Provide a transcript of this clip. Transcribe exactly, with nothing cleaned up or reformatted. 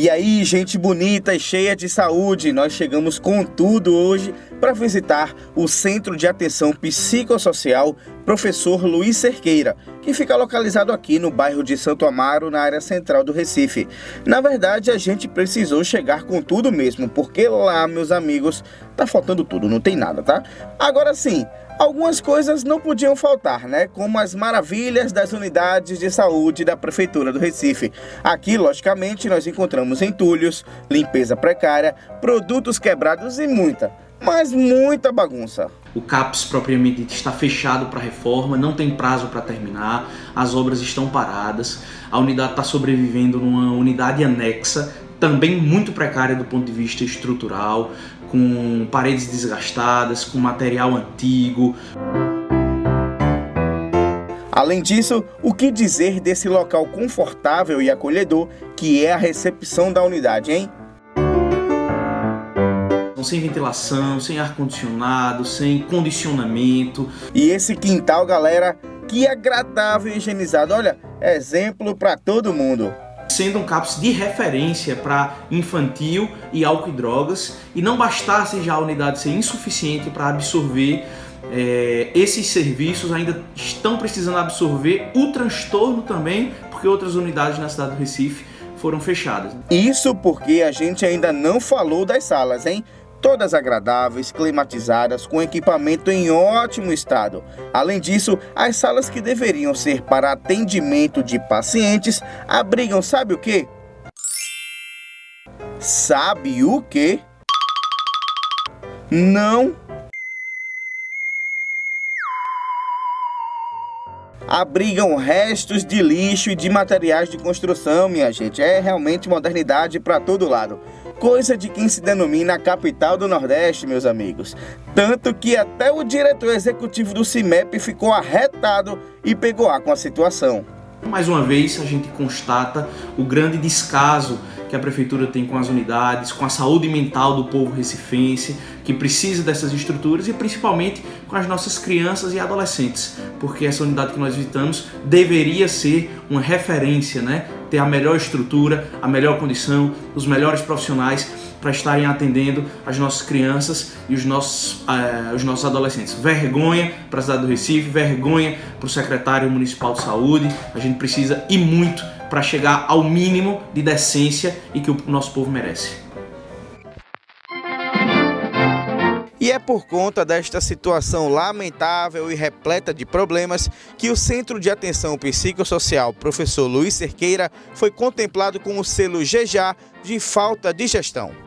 E aí, gente bonita e cheia de saúde, nós chegamos com tudo hoje para visitar o Centro de Atenção Psicossocial Professor Luiz Cerqueira, que fica localizado aqui no bairro de Santo Amaro, na área central do Recife. Na verdade, a gente precisou chegar com tudo mesmo, porque lá, meus amigos, tá faltando tudo, não tem nada, tá? Agora sim, algumas coisas não podiam faltar, né? Como as maravilhas das unidades de saúde da Prefeitura do Recife. Aqui, logicamente, nós encontramos entulhos, limpeza precária, produtos quebrados e muita, mas muita bagunça. O CAPS propriamente dito está fechado para reforma, não tem prazo para terminar, as obras estão paradas, a unidade está sobrevivendo numa unidade anexa, também muito precária do ponto de vista estrutural, com paredes desgastadas, com material antigo. Além disso, o que dizer desse local confortável e acolhedor que é a recepção da unidade, hein? Sem ventilação, sem ar-condicionado, sem condicionamento. E esse quintal, galera, que agradável e higienizado. Olha, exemplo para todo mundo. Sendo um CAPS de referência para infantil e álcool e drogas, e não bastasse já a unidade ser insuficiente para absorver é, esses serviços, ainda estão precisando absorver o transtorno também, porque outras unidades na cidade do Recife foram fechadas. Isso porque a gente ainda não falou das salas, hein? Todas agradáveis, climatizadas, com equipamento em ótimo estado. Além disso, as salas que deveriam ser para atendimento de pacientes abrigam, sabe o quê? Sabe o quê? Não. Abrigam restos de lixo e de materiais de construção, minha gente. É realmente modernidade para todo lado. Coisa de quem se denomina a capital do Nordeste, meus amigos. Tanto que até o diretor executivo do CIMEP ficou arretado e pegou ar com a situação. Mais uma vez, a gente constata o grande descaso que a Prefeitura tem com as unidades, com a saúde mental do povo recifense, que precisa dessas estruturas, e principalmente com as nossas crianças e adolescentes, porque essa unidade que nós visitamos deveria ser uma referência, né? Ter a melhor estrutura, a melhor condição, os melhores profissionais para estarem atendendo as nossas crianças e os nossos, uh, os nossos adolescentes. Vergonha para a cidade do Recife, vergonha para o secretário municipal de saúde. A gente precisa ir muito para chegar ao mínimo de decência e que o nosso povo merece. E é por conta desta situação lamentável e repleta de problemas que o Centro de Atenção Psicossocial Professor Luiz Cerqueira foi contemplado com o selo G J A de falta de gestão.